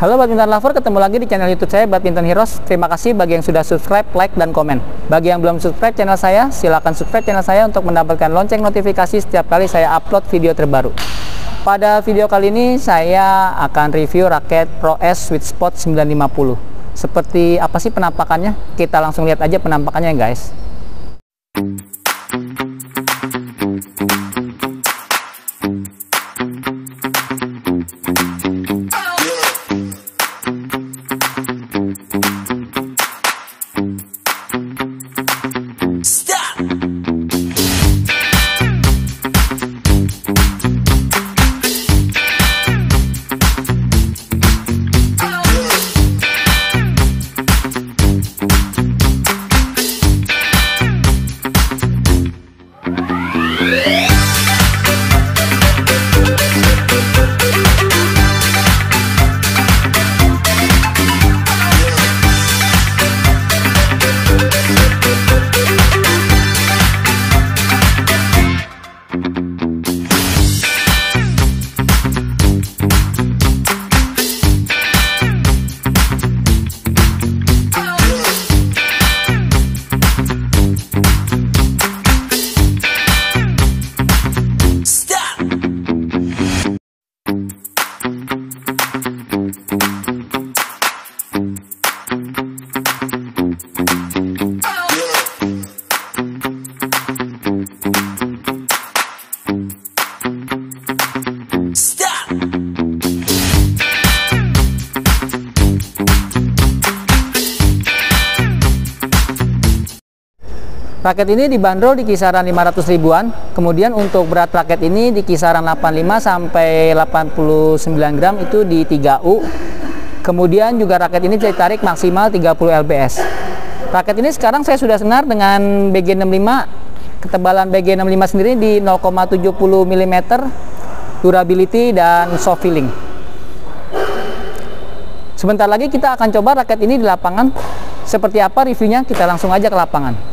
Halo badminton lover, ketemu lagi di channel YouTube saya Badminton Heroes. Terima kasih bagi yang sudah subscribe, like, dan komen. Bagi yang belum subscribe channel saya, silakan subscribe channel saya untuk mendapatkan lonceng notifikasi setiap kali saya upload video terbaru. Pada video kali ini saya akan review raket Pro S Sweet Spot 950. Seperti apa sih penampakannya? Kita langsung lihat aja penampakannya guys. Raket ini dibanderol di kisaran 500 ribuan. Kemudian untuk berat raket ini di kisaran 85 sampai 89 gram itu di 3U. Kemudian juga raket ini ditarik maksimal 30 lbs. Raket ini sekarang saya sudah senar dengan BG65. Ketebalan BG65 sendiri di 0,70 mm, durability dan soft feeling. Sebentar lagi kita akan coba raket ini di lapangan. Seperti apa reviewnya, kita langsung aja ke lapangan.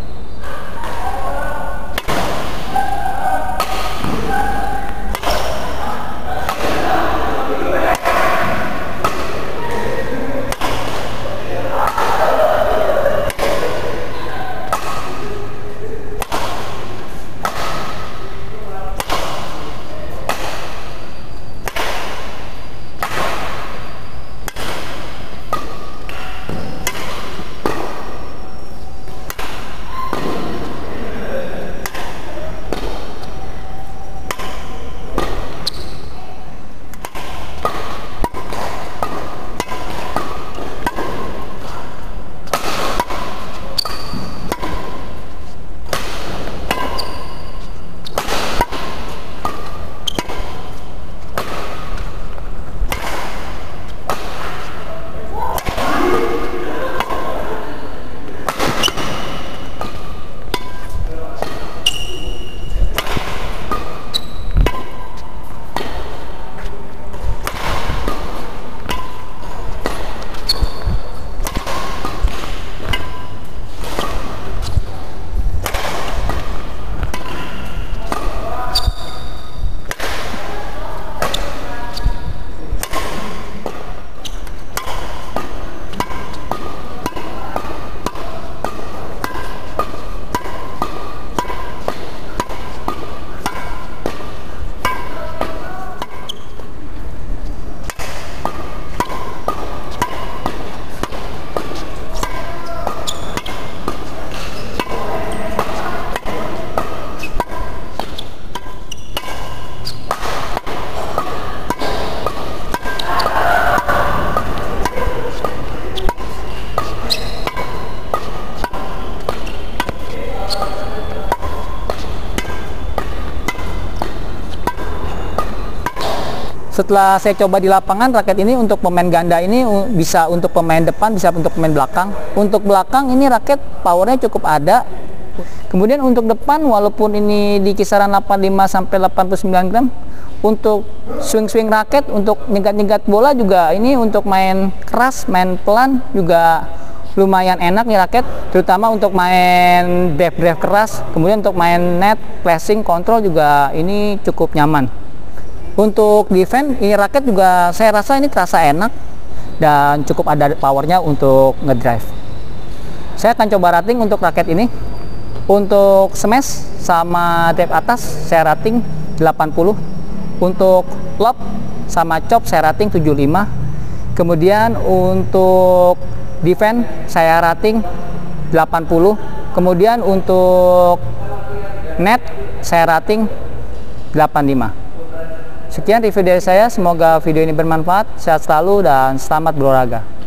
Setelah saya coba di lapangan, raket ini untuk pemain ganda ini bisa untuk pemain depan, bisa untuk pemain belakang. Untuk belakang ini raket powernya cukup ada. Kemudian untuk depan, walaupun ini di kisaran 85 sampai 89 gram, untuk swing raket, untuk nyegat bola juga ini untuk main keras, main pelan juga lumayan enak nih raket, terutama untuk main drive keras. Kemudian untuk main net, flashing, kontrol juga ini cukup nyaman. Untuk defense, ini raket juga saya rasa ini terasa enak. dan cukup ada powernya untuk ngedrive. Saya akan coba rating untuk raket ini. Untuk smash sama drive atas saya rating 80. Untuk lob sama chop saya rating 75. Kemudian untuk defense saya rating 80. Kemudian untuk net saya rating 85. Sekian review dari saya, semoga video ini bermanfaat. Sehat selalu dan selamat berolahraga.